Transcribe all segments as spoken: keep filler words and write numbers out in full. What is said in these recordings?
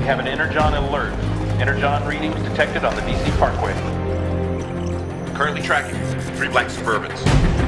have an Energon alert. Energon readings detected on the D C Parkway. Currently tracking three black Suburbans.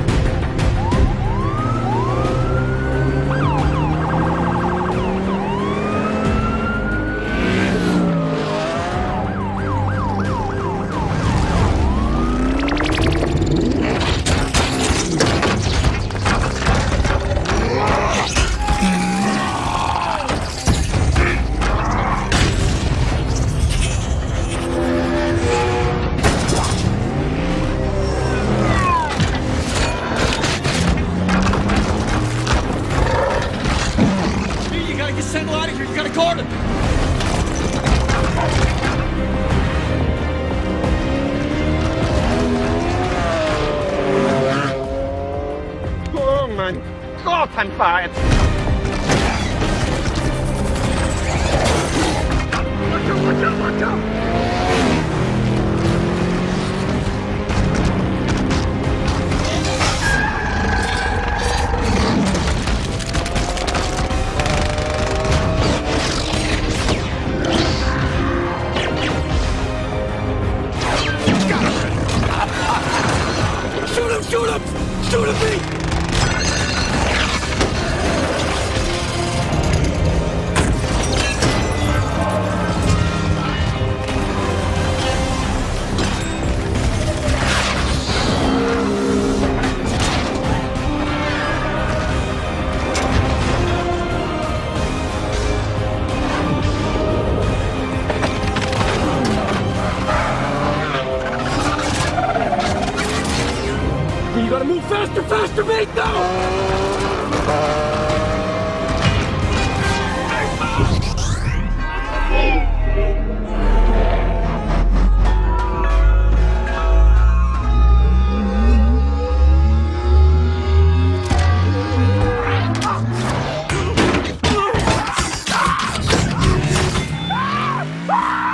Sentinel out of here, you gotta guard him! Oh mein Gott, ein Fight! Watch out, watch out, watch out! Shoot him! Shoot him! Shoot at me! You gotta move faster, faster, mate, no!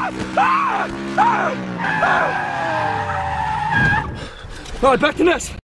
All right, back to Ness.